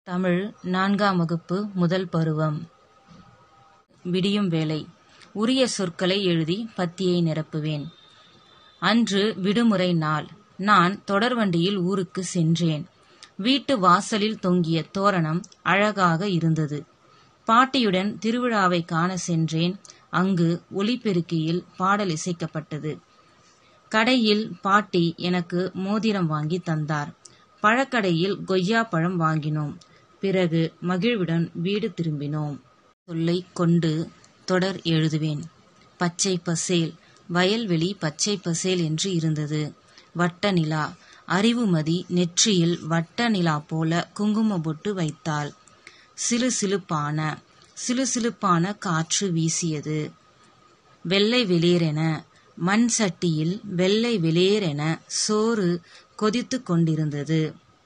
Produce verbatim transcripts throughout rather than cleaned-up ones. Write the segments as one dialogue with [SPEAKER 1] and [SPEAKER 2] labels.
[SPEAKER 1] தமிழ் நான்காம் வகுப்பு முதல் பருவம். விடியும் வேளை. உரிய சொற்களை எழுதி பத்தியை நிரப்புவேன். அன்று விடுமுறை நாள். நான் தொடர்வண்டியில் ஊருக்கு சென்றேன். வீட்டு வாசலில் தொங்கிய தோரணம் அழகாக இருந்தது. பாட்டியுடன் திருவிழாவை காண சென்றேன். அங்கு ஒலிபெருக்கியில் பாடல் இசைக்கப்பட்டது. கடையில் பாட்டி எனக்கு மோதிரம் வாங்கி தந்தார். பழக்கடையில் கொய்யா பழம் வாங்கினோம். பிறகு மகிழ்வுடன் வீடு திரும்பினோம். சொல்லை கொண்டு தொடர் எழுதுவேன். பச்சை பசேல். வயல்வெளி பச்சை பசேல் என்று இருந்தது. வட்ட நிலா. அறிவுமதி நெற்றியில் வட்ட நிலா போல குங்கும பொட்டு வைத்தாள். சிலு சிலுப்பான சிலு சிலுப்பான காற்று வீசியது. வெள்ளை வெளியேறென மண் சட்டியில் வெள்ளை வெளியேறென சோறு கொதித்து கொண்டிருந்தது.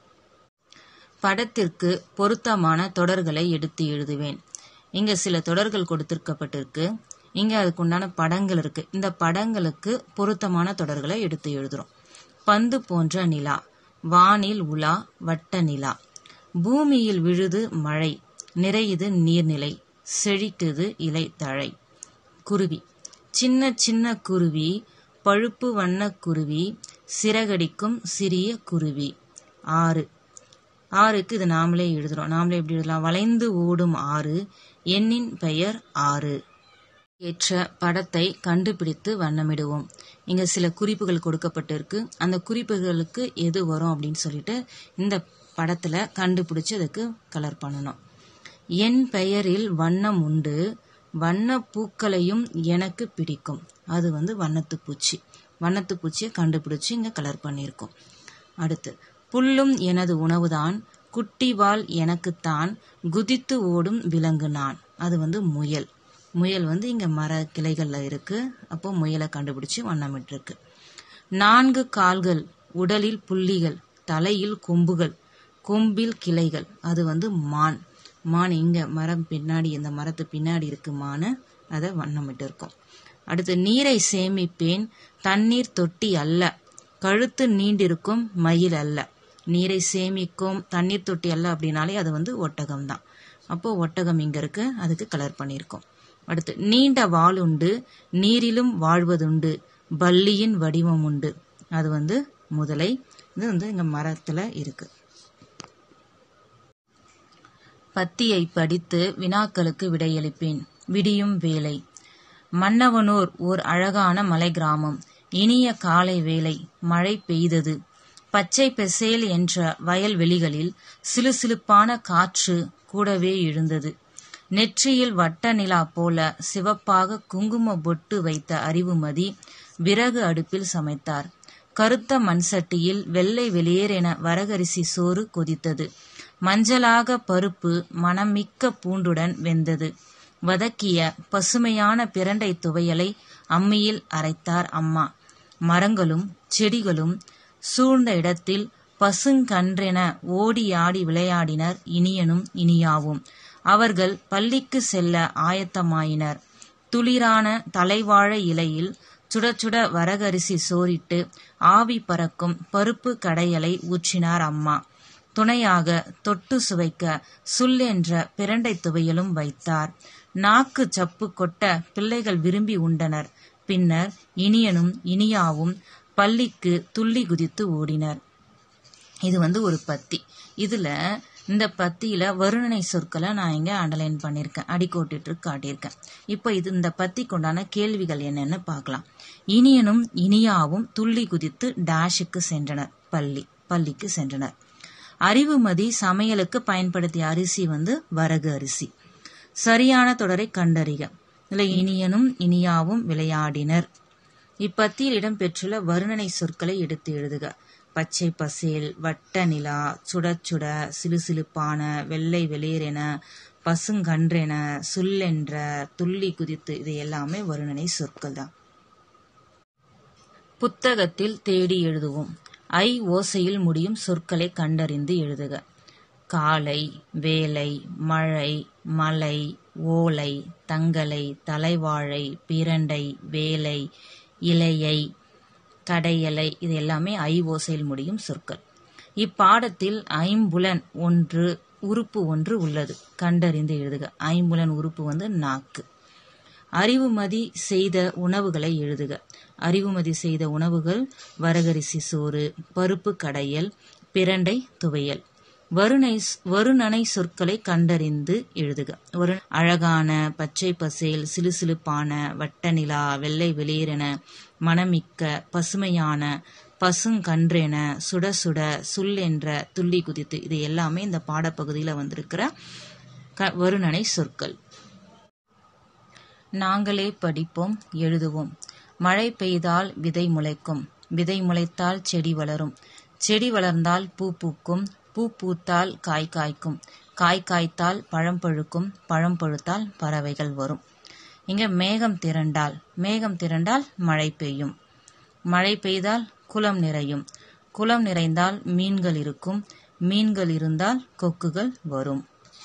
[SPEAKER 1] படத்திற்கு பொருத்தமான தொடர்களை எடுத்து எழுதுவேன். இங்க சில தொடர்கள் கொடுத்திருக்கப்பட்டிருக்கு. இங்க அதுக்குண்டான படங்கள் இருக்கு. இந்த படங்களுக்கு பொருத்தமான தொடர்களை எடுத்து எழுதுறோம். பந்து போன்ற நிலா. வானில் உலா வட்ட நிலா. பூமியில் விழுது மழை. நிறையுது நீர்நிலை. செழிக்குது இலை தழை. குருவி. சின்ன சின்ன குருவி. பழுப்பு வண்ண குருவி. சிறகடிக்கும் சிறிய குருவி. ஆறு. ஆறுக்கு இது நாமளே எழுதுறோம். நாமளே எப்படி எழுதலாம்? வளைந்து ஓடும் ஆறு. எண்ணின் பெயர் ஆறு. ஏற்ற படத்தை கண்டுபிடித்து வண்ணமிடுவோம். இங்க சில குறிப்புகள் கொடுக்கப்பட்டிருக்கு. அந்த குறிப்புகளுக்கு எது வரும் அப்படின்னு சொல்லிட்டு இந்த படத்துல கண்டுபிடிச்சு அதுக்கு கலர் பண்ணணும். என் பெயரில் வண்ணம் உண்டு. வண்ண பூக்களையும் எனக்கு பிடிக்கும். அது வந்து வண்ணத்து பூச்சி. வண்ணத்து பூச்சியை கண்டுபிடிச்சு இங்க கலர் பண்ணியிருக்கோம். அடுத்து, புல்லும் எனது உணவுதான். குட்டிவால் எனக்குத்தான். குதித்து ஓடும் விலங்கு நான். அது வந்து முயல். முயல் வந்து இங்க மர கிளைகள்ல இருக்கு. அப்போ முயலை கண்டுபிடிச்சு வண்ணமிட்டிருக்கு. நான்கு கால்கள். உடலில் புள்ளிகள். தலையில் கொம்புகள். கொம்பில் கிளைகள். அது வந்து மான். மான் இங்க மரம் பின்னாடி, இந்த மரத்து பின்னாடி இருக்கு மானு. அதை வண்ணமிட்டு இருக்கோம். அடுத்து, நீரை சேமிப்பேன். தண்ணீர் தொட்டி அல்ல. கழுத்து நீண்டிருக்கும் மயில் அல்ல. நீரை சேமிக்கும் தண்ணீர் தொட்டி அல்ல அப்படின்னாலே அது வந்து ஒட்டகம் தான். அப்போ ஒட்டகம் இங்க இருக்கு. அதுக்கு கலர் பண்ணியிருக்கோம். அடுத்து, நீண்ட வால் உண்டு. நீரிலும் வாழ்வதுண்டு. பல்லியின் வடிவம் உண்டு. அது வந்து முதலை. இது வந்து இங்க மரத்துல இருக்கு. பத்தியை படித்து வினாக்களுக்கு விடையளிப்பேன். விடியும் வேளை. மன்னவனூர் ஓர் அழகான மலை கிராமம். இனிய காலை வேளை. மழை பெய்தது. பச்சை பெசேல் என்ற வயல்வெளிகளில் சிலு சிலுப்பான காற்று கூடவே எழுந்தது. நெற்றியில் வட்ட நிலா போல சிவப்பாக குங்கும பொட்டு வைத்த அறிவுமதி விறகு அடுப்பில் சமைத்தார். கருத்த மண்சட்டியில் வெள்ளை வெளியேறென வரகரிசி சோறு கொதித்தது. மஞ்சளாக பருப்பு மணமிக்க பூண்டுடன் வெந்தது. வதக்கிய பசுமையான பிரண்டை துவையலை அம்மியில் அரைத்தார் அம்மா. மரங்களும் செடிகளும் சூழ்ந்த இடத்தில் பசுங்கன்றென ஓடியாடி விளையாடினர் இனியனும் இனியாவும். அவர்கள் பள்ளிக்கு செல்ல ஆயத்தமாயினர். துளிரான தலைவாழை இலையில் சுட சுட வரகரிசி சோறிட்டு ஆவி பறக்கும் பருப்பு கடையலை ஊற்றினார் அம்மா. துணையாக தொட்டு சுவைக்க சுல் என்ற பிரண்டை துவையலும் வைத்தார். நாக்கு சப்பு கொட்ட பிள்ளைகள் விரும்பி உண்டனர். பின்னர் இனியனும் இனியாவும் பள்ளிக்கு துள்ளி குதித்து ஓடினர். இது வந்து ஒரு பத்தி. இதுல இந்த பத்தியில வருணனை சொற்களை நான் இங்க அண்டர்லைன் பண்ணிருக்கேன், அடிக்கோட்டிட்டு காட்டியிருக்கேன். இப்ப இது இந்த பத்திக்கு உண்டான கேள்விகள் என்னன்னு பார்க்கலாம். இனியனும் இனியாவும் துள்ளி குதித்து டேஷுக்கு சென்றனர். பள்ளி பள்ளிக்கு சென்றனர். அறிவுமதி சமையலுக்கு பயன்படுத்திய அரிசி வந்து வரகு அரிசி. சரியான தொடரை கண்டறிக. இதுல இனியனும் இனியாவும் விளையாடினர். இப்பத்தியில் இடம்பெற்றுள்ள வருணனை சொற்களை எடுத்து எழுதுக. பச்சை பசேல், வட்ட நிலா, சுட சுட, சிலு சிலுப்பான, வெள்ளை வெளியேறென, பசுங்கன்றென, சுல்லென்ற, துள்ளி குதித்து, இது எல்லாமே வருணனை சொற்கள் தான். புத்தகத்தில் தேடி எழுதுவோம். ஐ ஓசையில் முடியும் சொற்களை கண்டறிந்து எழுதுக. காலை, வேலை, மழை, மலை, ஓலை, தங்களை, தலைவாழை, பிரண்டை, வேலை, இலையை, கடையலை, இது எல்லாமே ஐ ஓசையில் முடியும் சொற்கள். இப்பாடத்தில் ஐம்புலன் ஒன்று உறுப்பு ஒன்று உள்ளது, கண்டறிந்து எழுதுக. ஐம்புலன் உறுப்பு வந்து நாக்கு. அறிவுமதி செய்த உணவுகளை எழுதுக. அறிவுமதி செய்த உணவுகள் வரகரிசி சோறு, பருப்பு கடையல், பிரண்டை துவையல். வருணை வருணனை சொற்களை கண்டறிந்து எழுதுக. வரு அழகான, பச்சை பசேல், சிலுசிலுப்பான, வட்ட நிலா, வெள்ளை வெளியேறென, மணமிக்க, பசுமையான, பசுங்கன்றென, சுட சுட, சுல் என்ற, துள்ளி குதித்து. இது எல்லாமே இந்த பாடப்பகுதியில் வந்திருக்கிற க வருணனை சொற்கள். நாங்களே படிப்போம், எழுதுவோம். மழை பெய்தால் விதை முளைக்கும், விதை முளைத்தால் செடி வளரும், செடி வளர்ந்தால் பூ பூக்கும், பூ பூத்தால் காய் காய்க்கும், காய் காய்த்தால் பழம் பழுக்கும், பழம் பழுத்தால் பறவைகள் வரும். இங்க மேகம் திரண்டால், மேகம் திரண்டால் மழை பெய்யும், மழை பெய்தால் குளம் நிறையும், குளம் நிறைந்தால் மீன்கள் இருக்கும், மீன்கள் இருந்தால் கொக்குகள் வரும்.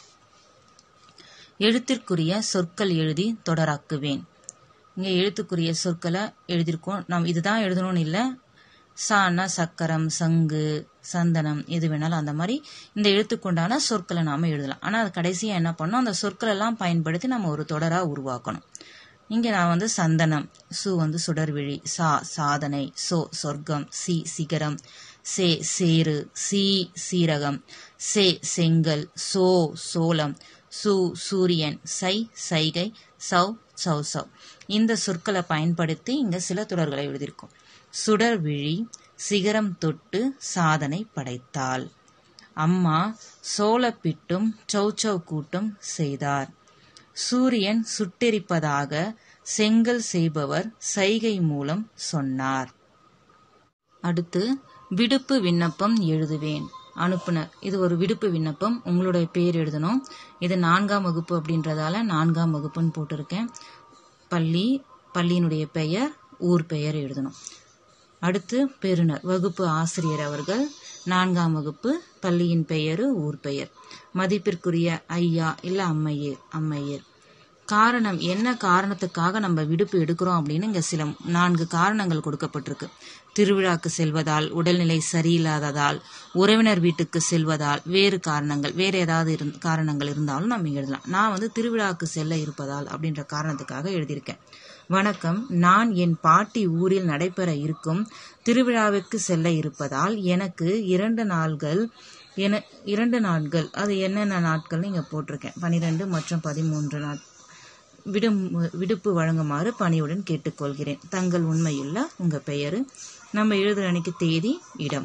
[SPEAKER 1] எழுத்திற்குரிய சொற்கள் எழுதி தொடராக்குவேன். இங்கே எழுத்துக்குரிய சொற்களை எழுதியிருக்கோம். நாம் இதுதான் எழுதணும்னு இல்லை. சானா சக்கரம், சங்கு, சந்தனம், எது வேணாலும் அந்த மாதிரி இந்த எழுத்துக்குண்டான சொற்களை நாம எழுதலாம். ஆனால் அது கடைசியாக என்ன பண்ணணும், அந்த சொற்கள் எல்லாம் பயன்படுத்தி நம்ம ஒரு தொடராக உருவாக்கணும். இங்கே நான் வந்து சந்தனம், சு வந்து சுடர்விழி, சா சாதனை, சோ சொர்க்கம், சி சிகரம், சே சேரு, சி சீரகம், சே செங்கல், சோ சோளம், சு சூரியன், சை சைகை, சௌ சௌ சௌ. இந்த சொற்களை பயன்படுத்தி இங்க சில தொடர்களை எழுதியிருக்கோம். சுடர்விழி சிகரம் தொட்டு சாதனை படைத்தாள். அம்மா சோளப்பிட்டும் சௌச்சௌ கூட்டும் செய்தார். சூரியன் சுட்டெரிப்பதாக செங்கல் செய்பவர் சைகை மூலம் சொன்னார். அடுத்து விடுப்பு விண்ணப்பம் எழுதுவேன். அனுப்புனர், இது ஒரு விடுப்பு விண்ணப்பம். உங்களுடைய பேர் எழுதணும். இது நான்காம் வகுப்பு அப்படின்றதால நான்காம் வகுப்புன்னு போட்டிருக்கேன். பள்ளி, பள்ளியினுடைய பெயர், ஊர் பெயர் எழுதணும். அடுத்து பெறுநர், வகுப்பு ஆசிரியர் அவர்கள், நான்காம் வகுப்பு, பள்ளியின் பெயரு, ஊர் பெயர். மதிப்பிற்குரிய ஐயா இல்ல அம்மையர், அம்மையர். காரணம், என்ன காரணத்துக்காக நம்ம விடுப்பு எடுக்கிறோம் அப்படின்னு இங்க சில நான்கு காரணங்கள் கொடுக்கப்பட்டிருக்கு. திருவிழாக்கு செல்வதால், உடல்நிலை சரியில்லாததால், உறவினர் வீட்டுக்கு செல்வதால், வேறு காரணங்கள், வேற ஏதாவது இருந் காரணங்கள் இருந்தாலும் நம்ம எழுதலாம். நான் வந்து திருவிழாக்கு செல்ல இருப்பதால் அப்படின்ற காரணத்துக்காக எழுதியிருக்கேன். வணக்கம், நான் என் பாட்டி ஊரில் நடைபெற இருக்கும் திருவிழாவிற்கு செல்ல இருப்பதால் எனக்கு இரண்டு நாள்கள் என இரண்டு நாட்கள் அது என்னென்ன நாட்கள்னு இங்க போட்டிருக்கேன். பனிரெண்டு மற்றும் பதிமூன்று நாட் விடும் விடுப்பு வழங்குமாறு பணியுடன் கேட்டுக்கொள்கிறேன். தங்கள் உண்மையுள்ள உங்க பெயரு, நம்ம எழுதுற அன்னைக்கு தேதி, இடம்.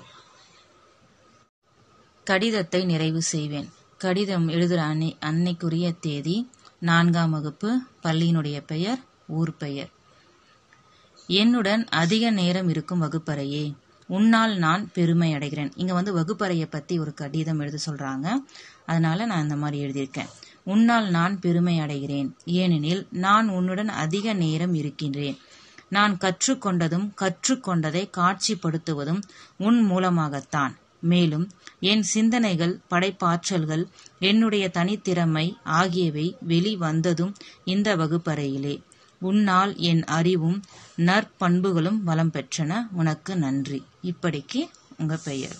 [SPEAKER 1] கடிதத்தை நிறைவு செய்வேன். கடிதம் எழுதுற அன்னை அன்னைக்குரிய தேதி, நான்காம் வகுப்பு, பள்ளியினுடைய பெயர், ஊர் பெயர். என்னுடன் அதிக நேரம் இருக்கும் வகுப்பறையே, உன்னால் நான் பெருமை அடைகிறேன். இங்க வந்து வகுப்பறையை பத்தி ஒரு கடிதம் எழுத சொல்றாங்க. அதனால நான் இந்த மாதிரி எழுதியிருக்கேன். உன்னால் நான் பெருமை அடைகிறேன், ஏனெனில் நான் உன்னுடன் அதிக நேரம் இருக்கின்றேன். நான் கற்றுக்கொண்டதும் கற்றுக்கொண்டதை காட்சிப்படுத்துவதும் உன் மூலமாகத்தான். மேலும் என் சிந்தனைகள், படைப்பாற்றல்கள், என்னுடைய தனித்திறமை ஆகியவை வெளிவந்ததும் இந்த வகுப்பறையிலே. உன்னால் என் அறிவும் நற்பண்புகளும் வளம் பெற்றன. உனக்கு நன்றி. இப்படிக்கு உங்க பெயர்.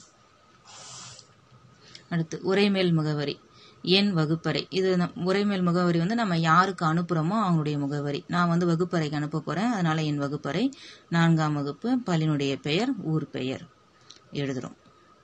[SPEAKER 1] அடுத்து உரைமேல் முகவரி, என் வகுப்பறை. இது உரைமேல் முகவரி வந்து நம்ம யாருக்கு அனுப்புறோமோ அவங்களுடைய முகவரி. நான் வந்து வகுப்பறைக்கு அனுப்ப போறேன், அதனால என் வகுப்பறை, நான்காம் வகுப்பு, பள்ளியினுடைய பெயர், ஊர் பெயர் எழுதுறோம்.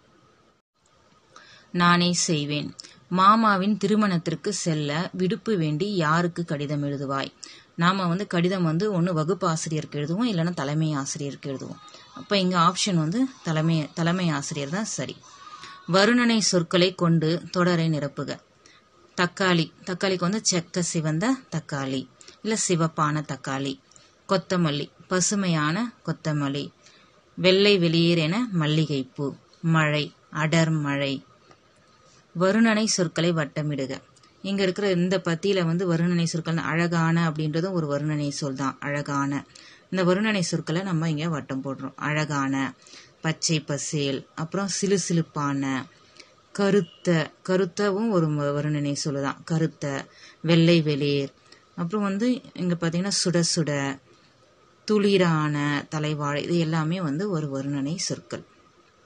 [SPEAKER 1] நானே செய்வேன். மாமாவின் திருமணத்திற்கு செல்ல விடுப்பு வேண்டி யாருக்கு கடிதம் எழுதுவாய்? நாம வந்து கடிதம் வந்து ஒன்று வகுப்பு ஆசிரியருக்கு எழுதுவோம், இல்லைன்னா தலைமை ஆசிரியருக்கு எழுதுவோம். அப்போ இங்கே ஆப்ஷன் வந்து தலைமை தலைமை ஆசிரியர் தான் சரி. வருணனை சொற்களை கொண்டு தொடரை நிரப்புக. தக்காளி, தக்காளிக்கு வந்து செக்க சிவந்த தக்காளி, இல்லை சிவப்பான தக்காளி. கொத்தமல்லி, பசுமையான கொத்தமல்லி. வெள்ளை வெளியேறென மல்லிகைப்பூ. மழை, அடர் மழை. வருணனை சொற்களை வட்டமிடுக. இங்க இருக்கிற இந்த பத்தியில வந்து வருணனை சொற்கள், அழகான அப்படின்றதும் ஒரு வருணனை சொல் தான். அழகான, இந்த வருணனை சொற்களை நம்ம இங்க வட்டம் போடுறோம். அழகான, பச்சை பசேல், அப்புறம் சிலு சிலுப்பான, கருத்த, கருத்தவும் ஒரு வருணனை சொல்லுதான். கருத்த, வெள்ளை வெளியேர். அப்புறம் வந்து இங்க பாத்தீங்கன்னா சுட சுட, துளிரான, தலைவாழை, இது எல்லாமே வந்து ஒரு வருணனை சொற்கள்.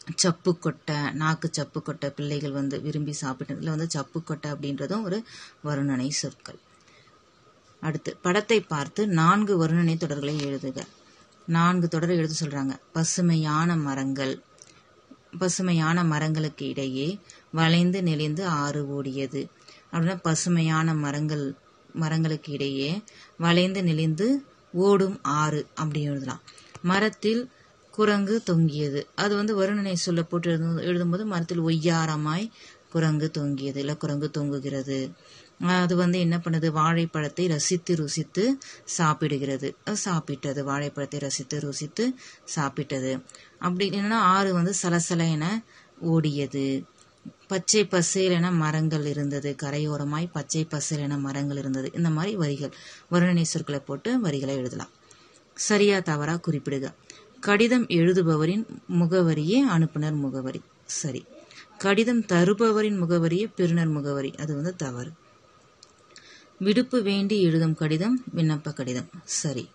[SPEAKER 1] சப்புக்கொட்டை, நாக்கு சப்புக்கொட்டை பிள்ளைகள் வந்து விரும்பி சாப்பிட்டு, இதில் வந்து சப்புக்கொட்டை அப்படின்றதும் ஒரு வருணனை சொற்கள். அடுத்து படத்தை பார்த்து நான்கு வருணனை தொடர்களை எழுதுக. நான்கு தொடரை எழுத சொல்றாங்க. பசுமையான மரங்கள், பசுமையான மரங்களுக்கு இடையே வளைந்து நெளிந்து ஆறு ஓடியது அப்படின்னா பசுமையான மரங்கள் மரங்களுக்கு இடையே வளைந்து நெளிந்து ஓடும் ஆறு அப்படி எழுதலாம். மரத்தில் குரங்கு தொங்கியது, அது வந்து வருணனை சொல்ல போட்டு எழுது எழுதும்போது மரத்தில் ஒய்யாரமாய் குரங்கு தொங்கியது, இல்லை குரங்கு தொங்குகிறது. அது வந்து என்ன பண்ணுது, வாழைப்பழத்தை ரசித்து ருசித்து சாப்பிடுகிறது, சாப்பிட்டது, வாழைப்பழத்தை ரசித்து ருசித்து சாப்பிட்டது. அப்படி இல்லைன்னா ஆறு வந்து சலசல என ஓடியது. பச்சை பசேல் என மரங்கள் இருந்தது, கரையோரமாய் பச்சை பசேல் என மரங்கள் இருந்தது. இந்த மாதிரி வரிகள் வருணனை சொற்களை போட்டு வரிகளை எழுதலாம். சரியா தவறா குறிப்பிடுக. கடிதம் எழுதுபவரின் முகவரியே அனுப்புனர் முகவரி, சரி. கடிதம் தருபவரின் முகவரியே பெறுநர் முகவரி, அது வந்து தவறு. விடுப்பு வேண்டி எழுதும் கடிதம் விண்ணப்ப கடிதம், சரி.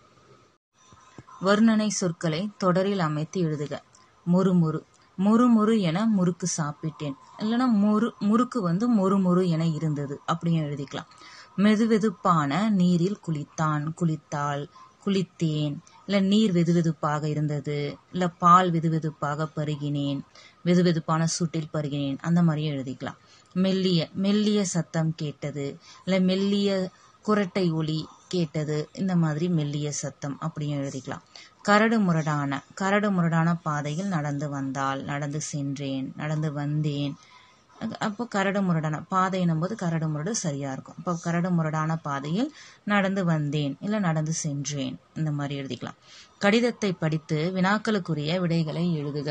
[SPEAKER 1] வருணனை சொற்களை தொடரில் அமைத்து எழுதுக. முறுமுறு, முறுமுறு என முறுக்கு சாப்பிட்டேன், இல்லைன்னா முறு முறுக்கு வந்து முறுமுறு என இருந்தது அப்படியும் எழுதிக்கலாம். மெதுவெதுப்பான நீரில் குளித்தான், குளித்தாள், குளித்தேன், இல்லை நீர் வெதுவெதுப்பாக இருந்தது, இல்லை பால் வெதுவெதுப்பாக பருகினேன், வெதுவெதுப்பான சூட்டில் பருகினேன், அந்த மாதிரியும் எழுதிக்கலாம். மெல்லிய, மெல்லிய சத்தம் கேட்டது, இல்லை மெல்லிய குரட்டை ஒலி கேட்டது, இந்த மாதிரி மெல்லிய சத்தம் அப்படியும் எழுதிக்கலாம். கரடு முரடான, கரடு முரடான பாதையில் நடந்து வந்தாள், நடந்து சென்றேன், நடந்து வந்தேன். அப்போ கரடு முரடான பாதைன்னும் போது கரடு முரடு சரியா இருக்கும். அப்போ கரடு முரடான பாதையில் நடந்து வந்தேன், இல்லை நடந்து சென்றேன், இந்த மாதிரி எழுதிக்கலாம். கடிதத்தை படித்து வினாக்களுக்குரிய விடைகளை எழுதுக.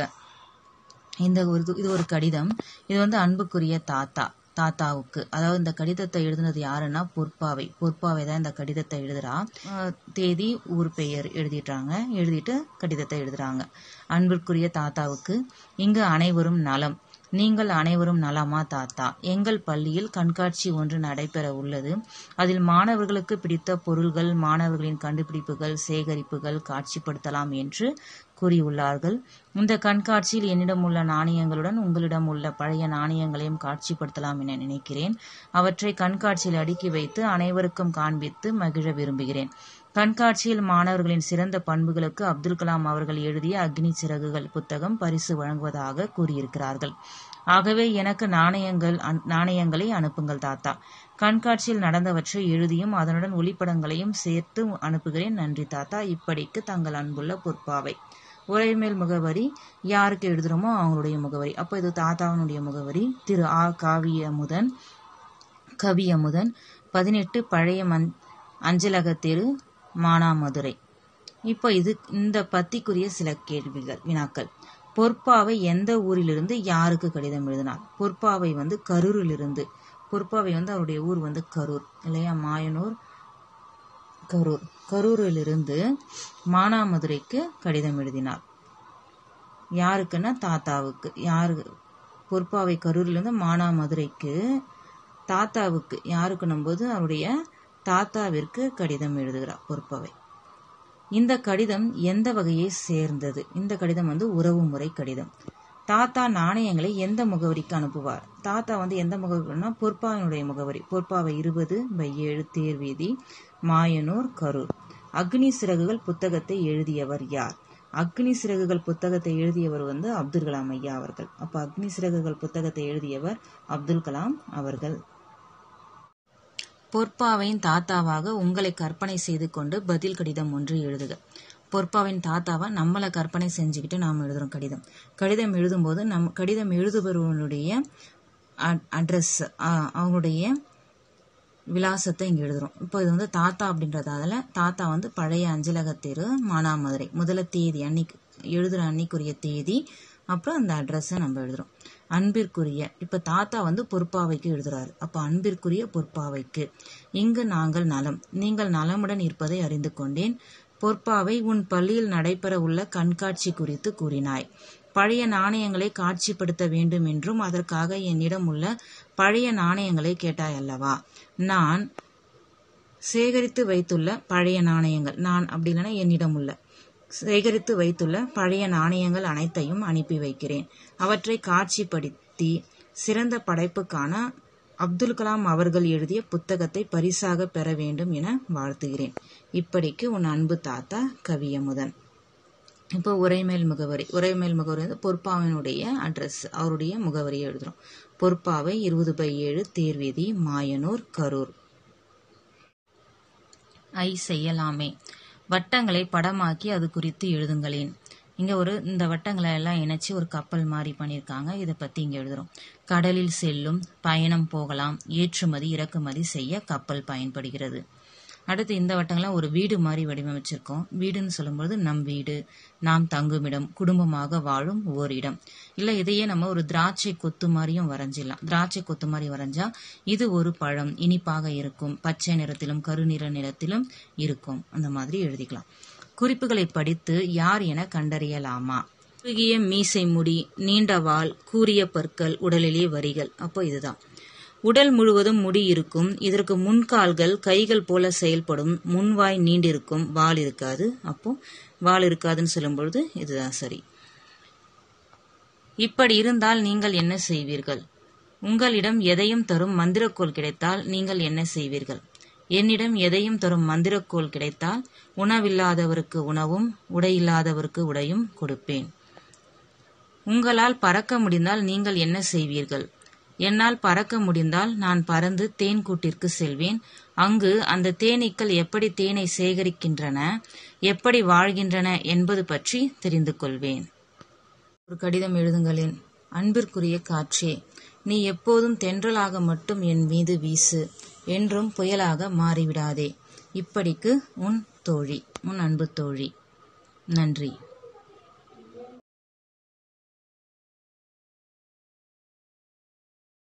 [SPEAKER 1] இந்த ஒரு இது ஒரு கடிதம், இது வந்து அன்புக்குரிய தாத்தா தாத்தாவுக்கு, அதாவது இந்த கடிதத்தை எழுதுனது யாருன்னா பொற்பாவை. பொற்பாவை தான் இந்த கடிதத்தை எழுதுறா. தேதி ஊர் பெயர் எழுதிட்டாங்க, எழுதிட்டு கடிதத்தை எழுதுறாங்க. அன்பிற்குரிய தாத்தாவுக்கு, இங்கு அனைவரும் நலம், நீங்கள் அனைவரும் நலமா தாத்தா? எங்கள் பள்ளியில் கண்காட்சி ஒன்று நடைபெற உள்ளது. அதில் மாணவர்களுக்கு பிடித்த பொருள்கள், மாணவர்களின் கண்டுபிடிப்புகள், சேகரிப்புகள் காட்சிப்படுத்தலாம் என்று கூறியுள்ளார்கள். இந்த கண்காட்சியில் என்னிடம் உள்ள நாணயங்களுடன் உங்களிடம் உள்ள பழைய நாணயங்களையும் காட்சிப்படுத்தலாம் என நினைக்கிறேன். அவற்றை கண்காட்சியில் அடுக்கி வைத்து அனைவருக்கும் காண்பித்து மகிழ விரும்புகிறேன். கண்காட்சியில் மாணவர்களின் சிறந்த பண்புகளுக்கு அப்துல் கலாம் அவர்கள் எழுதிய அக்னி சிறகுகள் புத்தகம் பரிசு வழங்குவதாக கூறியிருக்கிறார்கள். ஆகவே எனக்கு நாணயங்கள் நாணயங்களை அனுப்புங்கள் தாத்தா. கண்காட்சியில் நடந்தவற்றை எழுதியும் அதனுடன் ஒளிப்படங்களையும் சேர்த்து அனுப்புகிறேன். நன்றி தாத்தா. இப்படிக்கு தங்கள் அன்புள்ள பொற்பாவை. உரைமேல் முகவரி யாருக்கு எழுதுறோமோ அவங்களுடைய முகவரி. அப்போ இது தாத்தாவினுடைய முகவரி. திரு ஆ காவியமுதன், கவியமுதன், பதினெட்டு பழைய மண் அஞ்சலக தெரு, மானாமதுரை. இப்போ இது இந்த பத்திக்குரிய சில கேள்விகள், வினாக்கள். பொற்பாவை எந்த ஊரிலிருந்து யாருக்கு கடிதம் எழுதினார்? பொற்பாவை வந்து கரூரிலிருந்து. பொற்பாவை வந்து அவருடைய ஊர் வந்து கரூர் இல்லையா, மாயனூர், கரூர். கரூரிலிருந்து மானாமதுரைக்கு கடிதம் எழுதினார். யாருக்குன்னா தாத்தாவுக்கு. யாரு? பொற்பாவை கரூரிலிருந்து மானாமதுரைக்கு தாத்தாவுக்கு. யாருக்குன்னும் போது அவருடைய தாத்தாவிற்கு கடிதம் எழுதுகிறார் பொற்பாவை. இந்த கடிதம் எந்த வகையை சேர்ந்தது? இந்த கடிதம் வந்து உறவு முறை கடிதம். தாத்தா நாணயங்களை எந்த முகவரிக்கு அனுப்புவார்? தாத்தா வந்து எந்த முகவரினா பொற்பாவினுடைய முகவரி. பொற்பாவை இருபது பை ஏழு தேர்வீதி, மாயனூர், கரூர். அக்னி சிறகுகள் புத்தகத்தை எழுதியவர் யார்? அக்னி சிறகுகள் புத்தகத்தை எழுதியவர் வந்து அப்துல் கலாம் ஐயா அவர்கள். அப்ப அக்னி சிறகுகள் புத்தகத்தை எழுதியவர் அப்துல் கலாம் அவர்கள். பொற்பாவையின் தாத்தாவாக உங்களை கற்பனை செய்து கொண்டு பதில் கடிதம் ஒன்று எழுதுக. பொற்பாவின் தாத்தாவா நம்மளை கற்பனை செஞ்சுக்கிட்டு நாம் எழுதுறோம் கடிதம். கடிதம் எழுதும்போது நம் கடிதம் எழுதுபவர்களுடைய அட்ரஸ், அவங்களுடைய விலாசத்தை இங்கே எழுதுறோம். இப்போ இது வந்து தாத்தா அப்படின்றதால தாத்தா வந்து பழைய அஞ்சலக தெரு, மானாமதுரை. முதல்ல தேதி அன்னைக்கு எழுதுற அன்னைக்குரிய தேதி, அப்புறம் அந்த அட்ரஸை நம்ம எழுதுறோம். அன்பிற்குரிய, இப்ப தாத்தா வந்து பொற்பாவைக்கு எழுதுறாரு. அப்ப அன்பிற்குரிய பொற்பாவைக்கு, இங்கு நாங்கள் நலம், நீங்கள் நலமுடன் இருப்பதை அறிந்து கொண்டேன். பொற்பாவை, உன் பள்ளியில் நடைபெற உள்ள கண்காட்சி குறித்து கூறினாய். பழைய நாணயங்களை காட்சிப்படுத்த வேண்டும் என்றும் அதற்காக என்னிடம் உள்ள பழைய நாணயங்களை கேட்டாய் அல்லவா? நான் சேகரித்து வைத்துள்ள பழைய நாணயங்கள், நான் அப்படி இல்லைன்னா என்னிடம் உள்ள சேகரித்து வைத்துள்ள பழைய நாணயங்கள் அனைத்தையும் அனுப்பி வைக்கிறேன். அவற்றை காட்சிப்படுத்தி சிறந்த படைப்புக்கான அப்துல் கலாம் அவர்கள் எழுதிய புத்தகத்தை பரிசாக பெற வேண்டும் என வாழ்த்துகிறேன். இப்படிக்கு உன் அன்பு தாத்தா கவியமுதன். இப்போ உரைமேல் முகவரி உரைமேல் முகவரி வந்து பொற்பாவினுடைய அட்ரஸ், அவருடைய முகவரியை எழுதுறோம். பொற்பாவை இருபது பை ஏழு தேர்வீதி, மாயனூர், கரூர். ஐ செய்யலாமே. வட்டங்களை படமாக்கி அது குறித்து எழுதுங்களேன். இங்க ஒரு இந்த வட்டங்களை எல்லாம் இணைச்சு ஒரு கப்பல் மாதிரி பண்ணியிருக்காங்க. இதை பத்தி இங்க எழுதுறோம். கடலில் செல்லும், பயணம் போகலாம், ஏற்றுமதி இறக்குமதி செய்ய கப்பல் பயன்படுகிறது. அடுத்து இந்த வட்டங்கள்லாம் ஒரு வீடு மாதிரி வடிவமைச்சிருக்கோம். வீடுன்னு சொல்லும்போது நம் வீடு, நாம் தங்குமிடம், குடும்பமாக வாழும் ஓர் இடம். இல்லை இதையே நம்ம ஒரு திராட்சை கொத்து மாதிரியும் வரைஞ்சிடலாம். திராட்சை கொத்து மாதிரி வரைஞ்சா இது ஒரு பழம், இனிப்பாக இருக்கும், பச்சை நிறத்திலும் கருநிற நிறத்திலும் இருக்கும். அந்த மாதிரி எழுதிக்கலாம். குறிப்புகளை படித்து யார் என கண்டறியலாமா? குறுகிய மீசை முடி, நீண்ட வால், கூரிய பற்கள், உடலிலே வரிகள். அப்போ இதுதான். உடல் முழுவதும் முடி இருக்கும். இதற்கு முன்கால்கள் கைகள் போல செயல்படும். முன்வாய் நீண்டிருக்கும், வால் இருக்காது. அப்போ வால் இருக்காதுன்னு சொல்லும் பொழுது இதுதான் சரி. இப்படி இருந்தால் நீங்கள் என்ன செய்வீர்கள்? உங்களிடம் எதையும் தரும் மந்திரக்கோள் கிடைத்தால் நீங்கள் என்ன செய்வீர்கள்? என்னிடம் எதையும் தரும் மந்திரக்கோள் கிடைத்தால் உணவில்லாதவருக்கு உணவும் உடையில்லாதவருக்கு உடையும் கொடுப்பேன். உங்களால் பறக்க முடிந்தால் நீங்கள் என்ன செய்வீர்கள்? என்னால் பறக்க முடிந்தால் நான் பறந்து தேன் கூட்டிற்கு செல்வேன். அங்கு அந்த தேனீக்கள் எப்படி தேனை சேகரிக்கின்றன, எப்படி வாழ்கின்றன என்பது பற்றி தெரிந்து கொள்வேன். ஒரு கடிதம் எழுதுங்களேன். அன்பிற்குரிய காற்றே, நீ எப்போதும் தென்றலாக மட்டும் என் மீது வீசு, என்றும் புயலாக மாறிவிடாதே. இப்படிக்கு உன் தோழி, உன் அன்பு தோழி. நன்றி.